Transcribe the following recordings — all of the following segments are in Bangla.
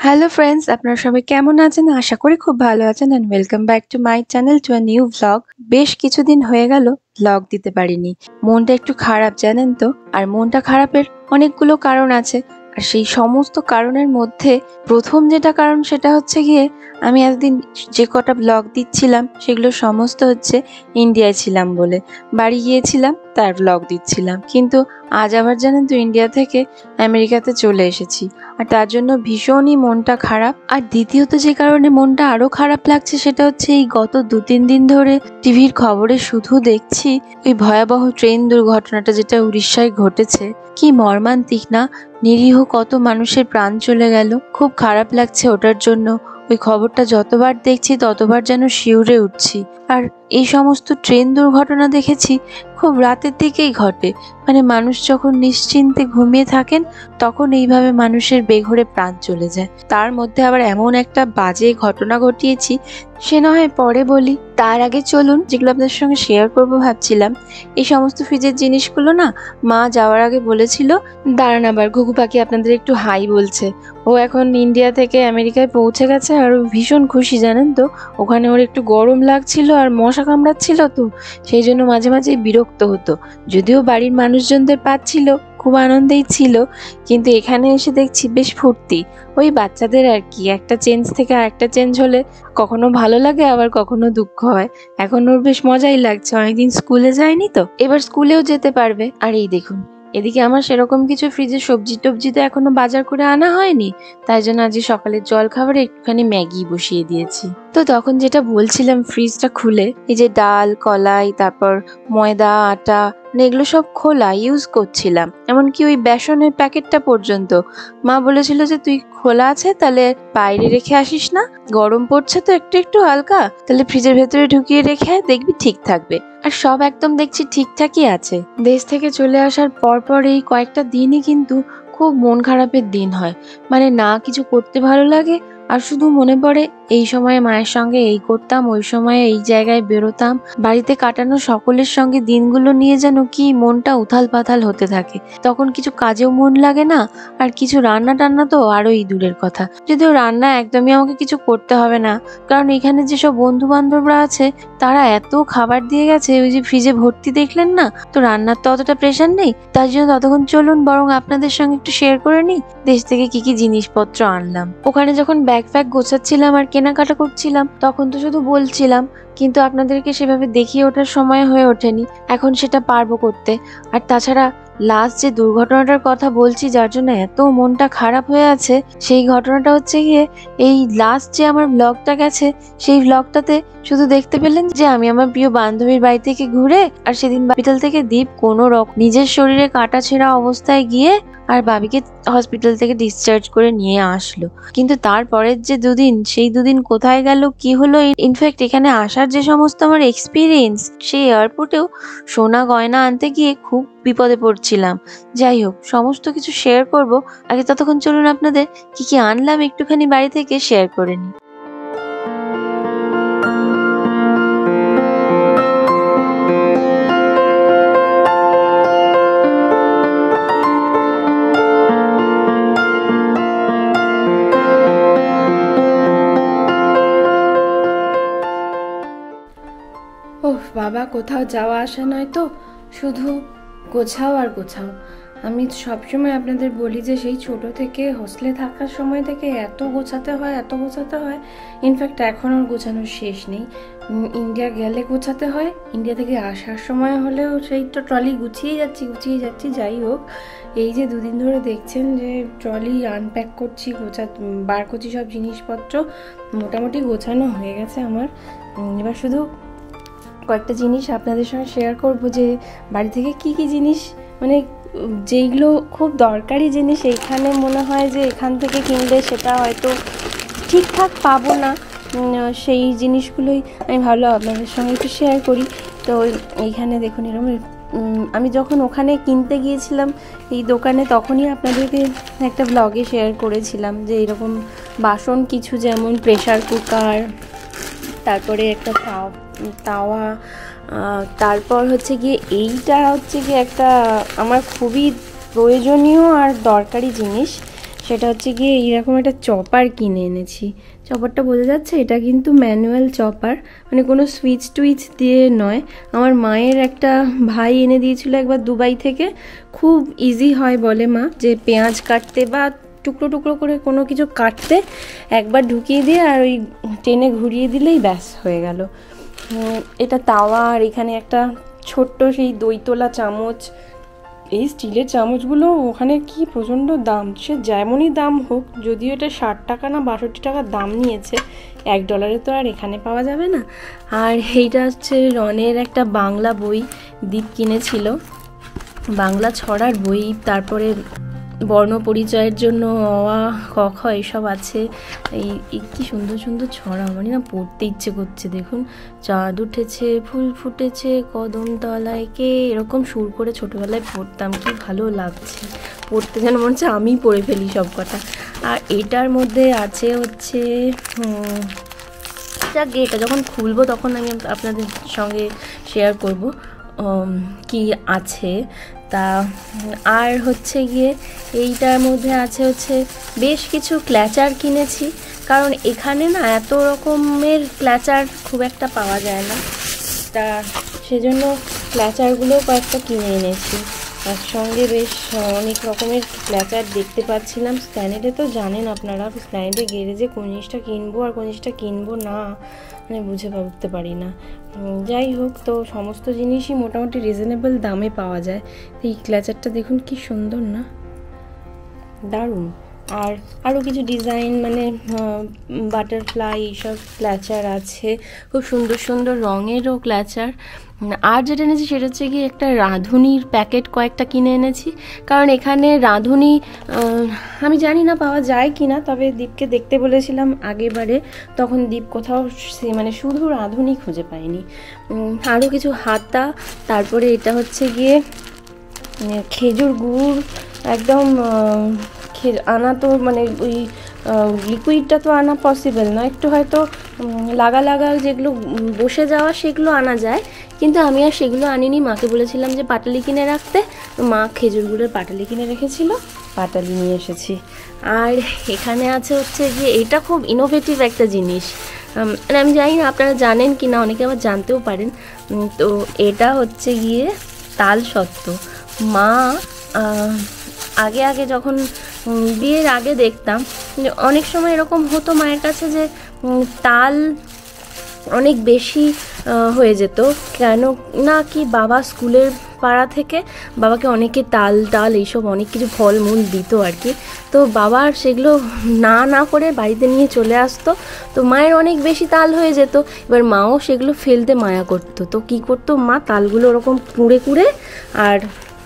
হ্যালো ফ্রেন্ডস, আপনারা সবাই কেমন আছেন? আশা করি খুব ভালো আছেন and welcome back to my channel to a new vlog. বেশ কিছুদিন হয়ে গেল ভ্লগ দিতে পারিনি। মনটা একটু খারাপ জানেন তো। আর মনটা খারাপের অনেকগুলো কারণ আছে। আর সেই সমস্ত কারণের মধ্যে প্রথম যেটা কারণ সেটা হচ্ছে গিয়ে আমি এতদিন যে কটা ভ্লগ দিচ্ছিলাম সেগুলো সমস্ত হচ্ছে ইন্ডিয়ায় ছিলাম বলে। বাড়ি গিয়েছিলাম তার ভ্লগ দিচ্ছিলাম। কিন্তু আজ আবার জানেন তো ইন্ডিয়া থেকে আমেরিকাতে চলে এসেছি। আর তার জন্য ভীষণই মনটা খারাপ। আর দ্বিতীয়ত যে কারণে মনটা আরো খারাপ লাগছে সেটা হচ্ছে এই গত 2-3 দিন ধরে টিভির খবরে শুধু দেখছি ওই ভয়াবহ ট্রেন দুর্ঘটনাটা যেটা উড়িষ্যায় ঘটেছে। কি মর্মান্তিক না, নিরীহ কত মানুষের প্রাণ চলে গেল। খুব খারাপ লাগছে ওটার জন্য। ওই খবরটা যতবার দেখছি ততবার যেন শিউরে উঠছি। আর এই সমস্ত ট্রেন দুর্ঘটনা দেখেছি খুব রাতের দিকেই ঘটে। মানে মানুষ যখন নিশ্চিন্তে ঘুমিয়ে থাকেন তখন এইভাবে মানুষের বেঘোরে প্রাণ চলে যায়। তার মধ্যে আবার এমন একটা বাজে ঘটনা ঘটিয়েছি, সে না হয় পরে বলি। তার আগে চলুন যেগুলো আপনাদের সঙ্গে শেয়ার করবো ভাবছিলাম। এই সমস্ত ফ্রিজের জিনিসগুলো না মা যাওয়ার আগে বলেছিল, দাঁড়ান আবার ঘুঘু পাখি আপনাদের একটু হাই বলছে। ও এখন ইন্ডিয়া থেকে আমেরিকায় পৌঁছে গেছে আর ও ভীষণ খুশি জানেন তো। ওখানে ওর একটু গরম লাগছিল আর মশা কামড়াচ্ছিল, তো সেই জন্য মাঝে মাঝে বিরক্ত হতো। যদিও বাড়ির মানুষজনদের পাচ্ছিল, খুব আনন্দেই ছিল, কিন্তু এখানে এসে দেখছি বেশ ফুর্তি। ওই বাচ্চাদের আর কি, একটা চেঞ্জ থেকে আরেকটা চেঞ্জ হলে কখনো ভালো লাগে আবার কখনো দুঃখ হয়। এখন ওর বেশ মজাই লাগছে, অনেকদিন স্কুলে যায়নি তো, এবার স্কুলেও যেতে পারবে। আর এই দেখুন এদিকে আমার সেরকম কিছু ফ্রিজে সবজি টবজি তো এখনো বাজার করে আনা হয়নি, তাই জন্য আজ সকালের জল খাবারে একটুখানি ম্যাগি বসিয়ে দিয়েছি। তো তখন যেটা বলছিলাম, ফ্রিজটা খুলে এই যে ডাল, কলাই, তারপর ময়দা, আটা, এগুলো সব খোলা ইউজ করছিলাম, এমনকি ওই বেসনের প্যাকেটটা পর্যন্ত। মা বলেছিল যে তুই খোলা আছে তাহলে বাইরে রেখে আসিস না, গরম পড়ছে তো একটু একটু হালকা, তাহলে ফ্রিজের ভেতরে ঢুকিয়ে রেখে দেখবি ঠিক থাকবে। আর সব একদম দেখছি ঠিকঠাকই আছে। দেশ থেকে চলে আসার পর এই কয়েকটা দিনই কিন্তু খুব মন খারাপের দিন হয়। মানে না কিছু করতে ভালো লাগে, আর শুধু মনে পড়ে এই সময়ে মায়ের সঙ্গে এই করতাম, ওই সময়ে এই জায়গায় বেরোতাম। বাড়িতে কাটানো সকলের সঙ্গে দিনগুলো নিয়ে যেন কি মনটা উথাল পাথাল হতে থাকে। তখন কিছু কাজেও মন লাগে না, আর কিছু রান্না টান্না তো আরোই দূরের কথা। যদিও রান্না একদমই আমাকে কিছু করতে হবে না, কারণ এখানে যেসব বন্ধু বান্ধবরা আছে তারা এত খাবার দিয়ে গেছে, ওই যে ফ্রিজে ভর্তি দেখলেন না, তো রান্নার তো অতটা প্রেশার নেই। তার জন্য ততক্ষণ চলুন বরং আপনাদের সঙ্গে একটু শেয়ার করে নিই দেশ থেকে কি কি জিনিসপত্র আনলাম। ওখানে যখন ব্যাগ ফ্যাগ গোছাচ্ছিলাম আর কেনাকাটা করছিলাম তখন তো শুধু বলছিলাম, কিন্তু আপনাদেরকে সেভাবে দেখিয়ে ওঠার সময় হয়ে ওঠেনি। এখন সেটা পারবো করতে। আর তাছাড়া লাস্ট যে দুর্ঘটনাটার কথা বলছি, যার জন্য এত মনটা খারাপ হয়ে আছে, সেই ঘটনাটা হচ্ছে গিয়ে এই লাস্ট যে আমার ব্লগটা গেছে, সেই ব্লগটাতে শুধু দেখতে পেলেন যে আমি আমার প্রিয় বান্ধবীর বাড়ি থেকে ঘুরে, আর সেদিন হসপিটাল থেকে দীপ কোনো রকম নিজের শরীরে কাটা ছেঁড়া অবস্থায় গিয়ে আর বাবিকে হসপিটাল থেকে ডিসচার্জ করে নিয়ে আসলো। কিন্তু তারপরের যে দুদিন, সেই দুদিন কোথায় গেল, কি হলো, ইনফ্যাক্ট এখানে আসার যে সমস্ত আমার এক্সপিরিয়েন্স, সেই এয়ারপোর্টেও সোনা গয়না আনতে গিয়ে খুব বিপদে পড়ছিলাম। যাই হোক, সমস্ত কিছু শেয়ার করব। আগে ততক্ষণ চলুন আপনাদের কি কি আনলাম একটুখানি বাড়ি থেকে শেয়ার করে নিই। ওহ বাবা, কোথাও যাওয়া আসা নয় তো, শুধু গোছাও আর গোছাও। আমি সবসময় আপনাদের বলি যে সেই ছোট থেকে হোস্টেলে থাকার সময় থেকে এত গোছাতে হয়, এত গোছাতে হয়। ইনফ্যাক্ট এখন আর গোছানোর শেষ নেই। ইন্ডিয়া গেলে গোছাতে হয়, ইন্ডিয়া থেকে আসার সময় হলেও সেই তো ট্রলি গুছিয়ে যাচ্ছি। যাই হোক, এই যে দুদিন ধরে দেখছেন যে ট্রলি আনপ্যাক করছি, বার করছি সব জিনিসপত্র, মোটামুটি গোছানো হয়ে গেছে আমার। এবার শুধু কয়েকটা জিনিস আপনাদের সঙ্গে শেয়ার করব যে বাড়ি থেকে কি কি জিনিস, মানে যেইগুলো খুব দরকারি জিনিস, এইখানে মনে হয় যে এখান থেকে কিনলে সেটা হয়তো ঠিকঠাক পাবো না, সেই জিনিসগুলোই আমি ভাবলাম আপনাদের সঙ্গে একটু শেয়ার করি। তো এইখানে দেখুন এরকম, আমি যখন ওখানে কিনতে গিয়েছিলাম এই দোকানে, তখনই আপনাদেরকে একটা ব্লগে শেয়ার করেছিলাম যে এরকম বাসন কিছু, যেমন প্রেসার কুকার, তারপরে একটা তাওয়া, তারপর হচ্ছে গিয়ে এইটা হচ্ছে গিয়ে একটা আমার খুবই প্রয়োজনীয় আর দরকারি জিনিস, সেটা হচ্ছে গিয়ে এইরকম একটা চপার কিনে এনেছি। চপারটা বোঝা যাচ্ছে, এটা কিন্তু ম্যানুয়াল চপার, মানে কোনো সুইচ টুইচ দিয়ে নয়। আমার মায়ের একটা ভাই এনে দিয়েছিল একবার দুবাই থেকে। খুব ইজি হয় বলে মা, যে পেঁয়াজ কাটতে বা টুকরো টুকরো করে কোনো কিছু কাটতে একবার ঢুকিয়ে দিয়ে আর ওই টেনে ঘুরিয়ে দিলেই ব্যাস হয়ে গেল। এটা তাওয়া, আর এখানে একটা ছোট্ট সেই দই তোলা চামচ। এই স্টিলের চামচগুলো ওখানে কি প্রচণ্ড দাম, সে যেমনই দাম হোক, যদিও এটা 60 টাকা না 62 টাকা দাম নিয়েছে, $1 তো আর এখানে পাওয়া যাবে না। আর এইটা হচ্ছে রনের একটা বাংলা বই দীপ কিনেছিল, বাংলা ছড়ার বই, তারপরে বর্ণ পরিচয়ের জন্য অ আ ক খ এসব আছে। এই কি সুন্দর সুন্দর ছড়া, মানে না পড়তে ইচ্ছে করছে। দেখুন, চাঁদ উঠেছে ফুল ফুটেছে কদম তলায় কে, এরকম সুর করে ছোটবেলায় পড়তাম, কি ভালো লাগছে পড়তে, যেন মনে হচ্ছে আমি পড়ে ফেলি সব কথা। আর এটার মধ্যে আছে হচ্ছে যাক, এটা যখন খুলবো তখন আমি আপনাদের সঙ্গে শেয়ার করব কি আছে তা। আর হচ্ছে গিয়ে এইটার মধ্যে আছে হচ্ছে বেশ কিছু ক্ল্যাচার কিনেছি, কারণ এখানে না এত রকমের ক্ল্যাচার খুব একটা পাওয়া যায় না, তা সেজন্য ক্ল্যাচারগুলো কয়েকটা কিনে এনেছি একসঙ্গে। বেশ অনেক রকমের ক্ল্যাচার দেখতে পাচ্ছিলাম স্প্ল্যানেডে। তো জানেন আপনারা, স্প্ল্যানেডে গেলে যে কোন জিনিসটা কিনবো আর কোন জিনিসটা কিনবো না, মানে বুঝে উঠতে পারি না। যাই হোক, তো সমস্ত জিনিসই মোটামুটি রিজনেবল দামে পাওয়া যায়। এই ক্ল্যাচারটা দেখুন কি সুন্দর না, দারুণ। আর আরও কিছু ডিজাইন, মানে বাটারফ্লাই এইসব ক্ল্যাচার আছে, খুব সুন্দর সুন্দর রঙেরও ক্ল্যাচার। আর যেটা এনেছি সেটা হচ্ছে কি একটা রাঁধুনির প্যাকেট কয়েকটা কিনে এনেছি, কারণ এখানে রাঁধুনি আমি জানি না পাওয়া যায় কি না, তবে দীপকে দেখতে বলেছিলাম আগেবারে, তখন দীপ কোথাও মানে শুধু রাঁধুনি খুঁজে পায়নি। আরও কিছু হাতা, তারপরে এটা হচ্ছে গিয়ে খেজুর গুড় একদম আনা, তো মানে ওই লিকুইডটা তো আনা পসিবল না, একটু হয়তো লাগা লাগা যেগুলো বসে যাওয়া সেগুলো আনা যায়, কিন্তু আমি আর সেগুলো আনিনি। মাকে বলেছিলাম যে পাটালি কিনে রাখতে, মা খেজুর গুড়ের পাটালি কিনে রেখেছিল, পাটালি নিয়ে এসেছি। আর এখানে আছে হচ্ছে যে এটা খুব ইনোভেটিভ একটা জিনিস, মানে আমি জানি না আপনারা জানেন কি না, অনেকে আবার জানতেও পারেন। তো এটা হচ্ছে গিয়ে তাল সত্ত্ব। মা আগে আগে যখন বিয়ের আগে দেখতাম অনেক সময় এরকম হতো মায়ের কাছে, যে তাল অনেক বেশি হয়ে যেত, কেন না কি বাবা স্কুলের পাড়া থেকে বাবাকে অনেকে তাল ডাল এইসব অনেক কিছু ফল মূল দিত আর কি। তো বাবার সেগুলো না করে বাড়িতে নিয়ে চলে আসতো, তো মায়ের অনেক বেশি তাল হয়ে যেত। এবার মাও সেগুলো ফেলতে মায়া করতো, তো কি করতো মা তালগুলো ওরকম কুড়ে কুড়ে আর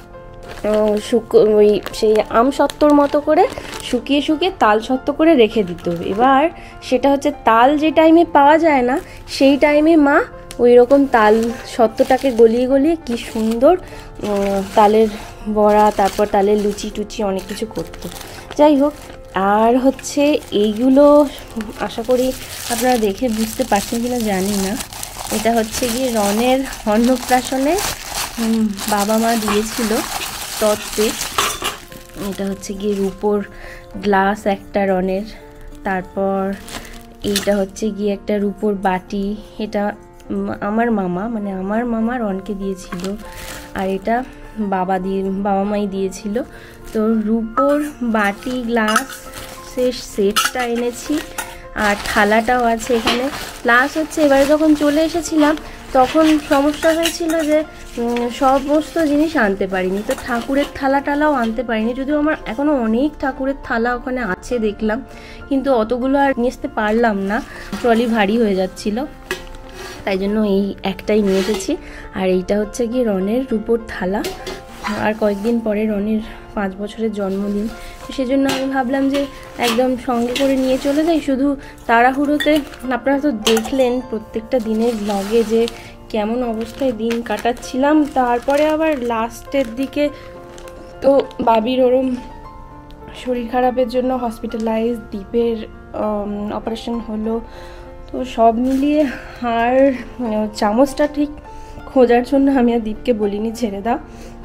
ওই সেই আম সত্ত্বর মতো করে শুকিয়ে শুকিয়ে তাল সত্ত্ব করে রেখে দিত। এবার সেটা হচ্ছে তাল যে টাইমে পাওয়া যায় না সেই টাইমে মা ওই রকম তাল সত্ত্বটাকে গলিয়ে গলিয়ে কি সুন্দর তালের বড়া, তারপর তালের লুচি টুচি অনেক কিছু করতো। যাই হোক, আর হচ্ছে এইগুলো আশা করি আপনারা দেখে বুঝতে পারছেন কিনা জানি না, এটা হচ্ছে গিয়ে রনের অন্নপ্রাশনে বাবা মা দিয়েছিল তত্ত্বে। এটা হচ্ছে গিয়ে রূপোর গ্লাস একটা রনের, তারপর এইটা হচ্ছে গিয়ে একটা রূপোর বাটি, এটা আমার মামা রনকে দিয়েছিল, আর এটা বাবা মাই দিয়েছিল। তো রূপোর বাটি গ্লাস সেটটা এনেছি, আর থালাটাও আছে এখানে। প্লাস হচ্ছে এবারে যখন চলে এসেছিলাম তখন সমস্যা হয়েছিল যে সমস্ত জিনিস আনতে পারিনি, তো ঠাকুরের থালাটাও আনতে পারিনি, যদিও আমার এখনও অনেক ঠাকুরের থালা ওখানে আছে দেখলাম, কিন্তু অতগুলো আর নিয়ে আসতে পারলাম না, ট্রলি ভারী হয়ে যাচ্ছিল, তাই জন্য এই একটাই নিয়ে এসেছি। আর এইটা হচ্ছে গিয়ে রনের রূপোর থালা, আর কয়েকদিন পরে রনের 5 বছরের জন্মদিন, তো সেজন্য আমি ভাবলাম যে একদম সঙ্গে করে নিয়ে চলে যাই। শুধু তাড়াহুড়োতে আপনারা তো দেখলেন প্রত্যেকটা দিনের ব্লগে যে কেমন অবস্থায় দিন কাটাচ্ছিলাম, তারপরে আবার লাস্টের দিকে তো বাবির ওরম শরীর খারাপের জন্য হসপিটালাইজ, দীপের অপারেশন হলো, তো সব মিলিয়ে আর চামচটা ঠিক খোঁজার জন্য আমি আর দীপকে বলিনি ছেড়ে দাও,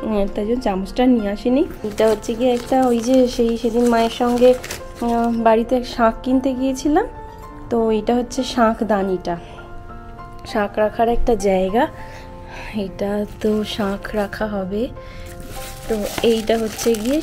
তাই জন্য চামচটা নিয়ে আসিনি। এটা হচ্ছে গিয়ে একটা ওই যে সেদিন মায়ের সঙ্গে বাড়িতে শাঁখ কিনতে গিয়েছিলাম, তো এটা হচ্ছে শাঁখদানিটা, শাঁখ রাখার একটা জায়গা, এটা তো শাঁখ রাখা হবে। তো এইটা হচ্ছে গিয়ে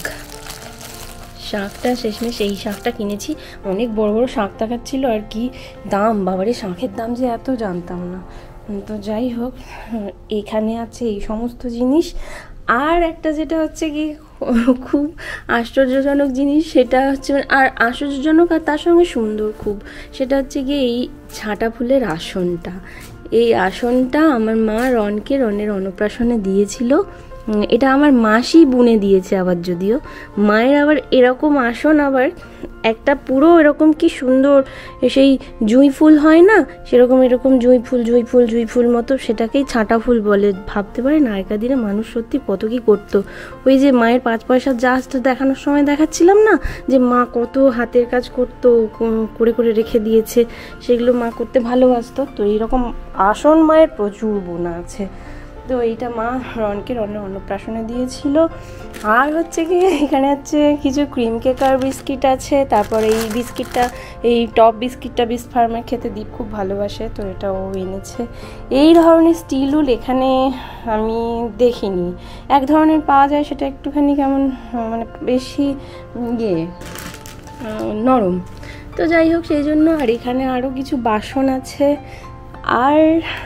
শাঁখটা শেষমেশ এই শাঁখটা কিনেছি। অনেক বড় বড় শাঁখ দেখাচ্ছিল, আর কি দাম, বাবারে শাঁখের দাম যে এত জানতাম না। তো যাই হোক, এখানে আছে এই সমস্ত জিনিস। আর একটা যেটা হচ্ছে কি খুব আশ্চর্যজনক জিনিস, সেটা হচ্ছে আর আশ্চর্যজনক আর তার সঙ্গে সুন্দর খুব, সেটা হচ্ছে গিয়ে এই ঝাঁটা ফুলের আসনটা। এই আসনটা আমার মা রনের অন্নপ্রাশনে দিয়েছিল। এটা আমার মাসি বুনে দিয়েছে আবার, যদিও মায়ের আবার এরকম আসন, আবার একটা পুরো এরকম কি সুন্দর সেই জুঁই ফুল হয় না, সেরকম এরকম জুঁই ফুল মতো, সেটাকেই ছাঁটা ফুল বলে। ভাবতে পারেন আগেকার দিনে মানুষ সত্যি কত কি করতো। ওই যে মায়ের 5 পয়সার জাস্ট দেখানোর সময় দেখাচ্ছিলাম না, যে মা কত হাতের কাজ করতো, করে করে রেখে দিয়েছে, সেগুলো মা করতে ভালোবাসতো। তো এইরকম আসন মায়ের প্রচুর বোনা আছে। তো এইটা মা রনকে অন্নপ্রাশনে দিয়েছিল। আর হচ্ছে কি এখানে হচ্ছে কিছু ক্রিম কেকার বিস্কিট আছে। তারপরে এই বিস্কিটটা, এই টপ বিস্কিটটা বিস্ট ফার্মের খেতে দীপ খুব ভালোবাসে, তো এটা ও এনেছে। এই ধরনের স্টিল উল এখানে আমি দেখিনি, এক ধরনের পাওয়া যায়, সেটা একটুখানি কেমন মানে বেশি নরম। তো যাই হোক, সেই জন্য। আর এখানে আরও কিছু বাসন আছে। আর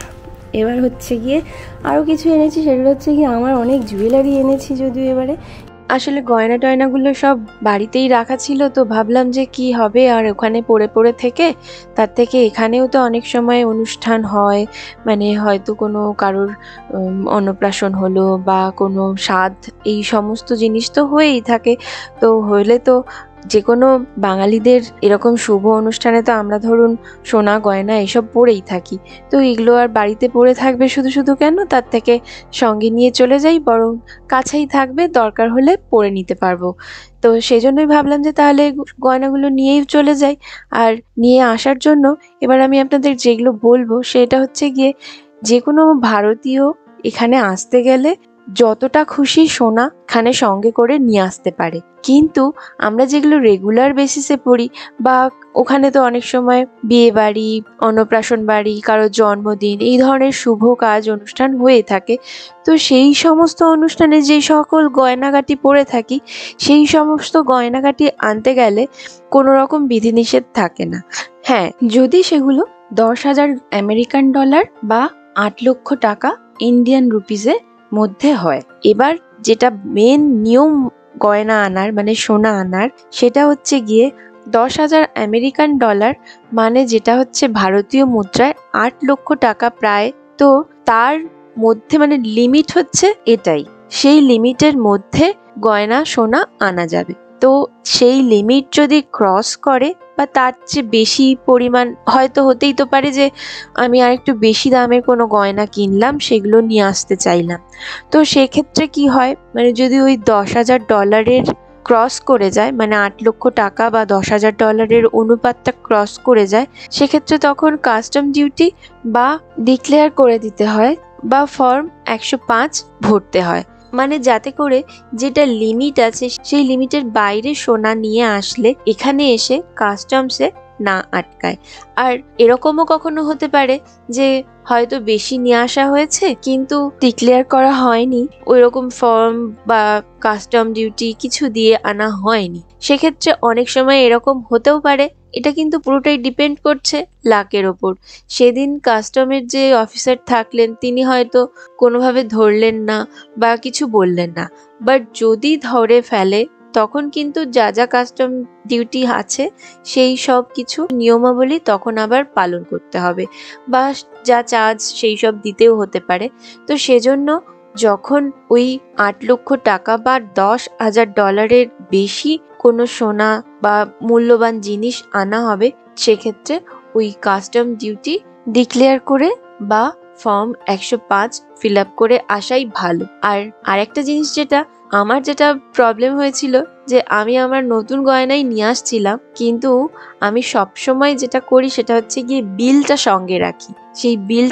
এবার হচ্ছে গিয়ে আরও কিছু এনেছি, সেগুলো হচ্ছে গিয়ে আমার অনেক জুয়েলারি এনেছি, যদিও এবারে আসলে গয়না টয়নাগুলো সব বাড়িতেই রাখা ছিল, তো ভাবলাম যে কি হবে আর ওখানে পড়ে থেকে, তার থেকে এখানেও তো অনেক সময় অনুষ্ঠান হয়, মানে হয়তো কোনো কারোর অন্নপ্রাশন হলো বা কোনো শ্রাদ্ধ, এই সমস্ত জিনিস তো হয়েই থাকে। তো হলে তো যে কোনো বাঙালিদের এরকম শুভ অনুষ্ঠানে তো আমরা ধরুন সোনা গয়না এসব পরেই থাকি, তো এগুলো আর বাড়িতে পরে থাকবে শুধু শুধু কেন, তার থেকে সঙ্গে নিয়ে চলে যাই, বরং কাছেই থাকবে, দরকার হলে পরে নিতে পারবো। তো সেই জন্যই ভাবলাম যে তাহলে গয়নাগুলো নিয়েই চলে যাই। আর নিয়ে আসার জন্য এবার আমি আপনাদের যেগুলো বলবো সেটা হচ্ছে গিয়ে, যে কোনো ভারতীয় এখানে আসতে গেলে যতটা খুশি সোনা এখানে সঙ্গে করে নিয়ে আসতে পারে, কিন্তু আমরা যেগুলো রেগুলার বেসিসে পড়ি, বা ওখানে তো অনেক সময় বিয়ে বাড়ি, অন্নপ্রাশন বাড়ি, কারোর জন্মদিন, এই ধরনের শুভ কাজ অনুষ্ঠান হয়ে থাকে। তো সেই সমস্ত অনুষ্ঠানে যে সকল গয়নাগাটি পরে থাকি, সেই সমস্ত গয়নাগাটি আনতে গেলে কোনো রকম বিধিনিষেধ থাকে না। হ্যাঁ, যদি সেগুলো 10,000 আমেরিকান ডলার বা 8 লক্ষ টাকা ইন্ডিয়ান রুপিজের মধ্যে হয়। এবার যেটা মেন নিয়ম গয়না আনার, মানে সোনা আনার, সেটা হচ্ছে গিয়ে 10,000 আমেরিকান ডলার, মানে যেটা হচ্ছে ভারতীয় মুদ্রায় 8 লক্ষ টাকা প্রায়। তো তার মধ্যে মানে লিমিট হচ্ছে এটাই, সেই লিমিটের মধ্যে গয়না সোনা আনা যাবে। তো সেই লিমিট যদি ক্রস করে বা তার চেয়ে বেশি পরিমাণ, হয়তো হতেই তো পারে যে আমি আর একটু বেশি দামের কোনো গয়না কিনলাম, সেগুলো নিয়ে আসতে চাইলাম, তো সেক্ষেত্রে কি হয়, মানে যদি ওই 10,000 ডলারের ক্রস করে যায়, মানে 8 লক্ষ টাকা বা 10,000 ডলারের অনুপাতটা ক্রস করে যায়, সেক্ষেত্রে তখন কাস্টম ডিউটি বা ডিক্লেয়ার করে দিতে হয়, বা ফর্ম 105 ভরতে হয়, মানে যাতে করে যেটা লিমিট আছে সেই লিমিটের বাইরে সোনা নিয়ে আসলে এখানে এসে কাস্টমসে না আটকায়। আর এরকমও কখনো হতে পারে যে হয়তো বেশি নিয়ে আসা হয়েছে কিন্তু ডিক্লেয়ার করা হয়নি, ওইরকম ফর্ম বা কাস্টম ডিউটি কিছু দিয়ে আনা হয়নি, সেক্ষেত্রে অনেক সময় এরকম হতেও পারে। এটা কিন্তু পুরোটাই ডিপেন্ড করছে লাকের ওপর। সেদিন কাস্টমের যে অফিসার থাকলেন তিনি হয়তো কোনোভাবে ধরলেন না বা কিছু বললেন না, বাট যদি ধরে ফেলে তখন কিন্তু যা যা কাস্টম ডিউটি আছে সেই সব কিছু নিয়মাবলী তখন আবার পালন করতে হবে, বা যা চার্জ সেই সব দিতেও হতে পারে। তো সেজন্য যখন ওই 8 লক্ষ টাকা বা 10,000 ডলারের বেশি কোনো সোনা বা মূল্যবান জিনিস আনা হবে, সেক্ষেত্রে ওই কাস্টম ডিউটি ডিক্লেয়ার করে বা ফর্ম 105 ফিল আপ করে আসাই ভালো। আর আরেকটা জিনিস যেটা আমার প্রবলেম হয়েছিল, যে আমি আমার নতুন গয়নাই নিয়ে আসছিলাম, কিন্তু আমি সবসময় যেটা করি সেটা হচ্ছে গিয়ে বিলটা সঙ্গে রাখি। সেই বিলটা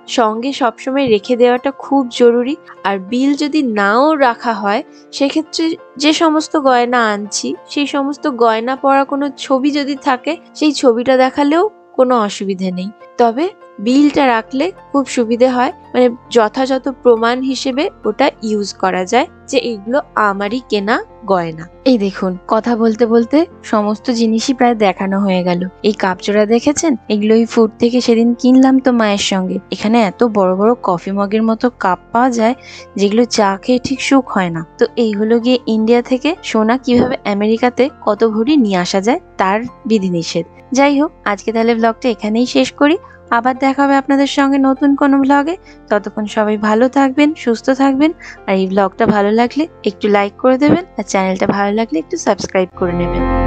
সঙ্গে সবসময় রেখে দেওয়াটা খুব জরুরি। আর বিল যদি নাও রাখা হয় সেক্ষেত্রে যে সমস্ত গয়না আনছি সেই সমস্ত গয়না পরা কোনো ছবি যদি থাকে সেই ছবিটা দেখালেও কোনো অসুবিধে নেই। তবে বিলটা রাখলে খুব সুবিধে হয়, মানে যথাযথ প্রমাণ হিসেবে ওটা ইউজ করা যায় যে এগুলো আমারই কেনা গয়না। এই দেখুন, কথা বলতে বলতে সমস্ত জিনিসই প্রায় দেখানো হয়ে গেল। এই কাপজোড়া দেখেছেন? এগুলো এই ফুড থেকে সেদিন কিনলাম তো মায়ের সঙ্গে। এখানে এত বড় বড় কফি মগের মতো কাপ পাওয়া যায় যেগুলো চা খেয়ে ঠিক সুখ হয় না। তো এই হলো গিয়ে ইন্ডিয়া থেকে সোনা কিভাবে আমেরিকাতে কত ভরি নিয়ে আসা যায় তার বিধিনিষেধ। যাই হোক, আজকে তাহলে ব্লগটা এখানেই শেষ করি। আবার দেখা হবে আপনাদের সঙ্গে নতুন কোনো ব্লগে। ততক্ষণ সবাই ভালো থাকবেন, সুস্থ থাকবেন। আর এই ব্লগটা ভালো লাগলে একটু লাইক করে দেবেন, আর চ্যানেলটা ভালো লাগলে একটু সাবস্ক্রাইব করে নেবেন।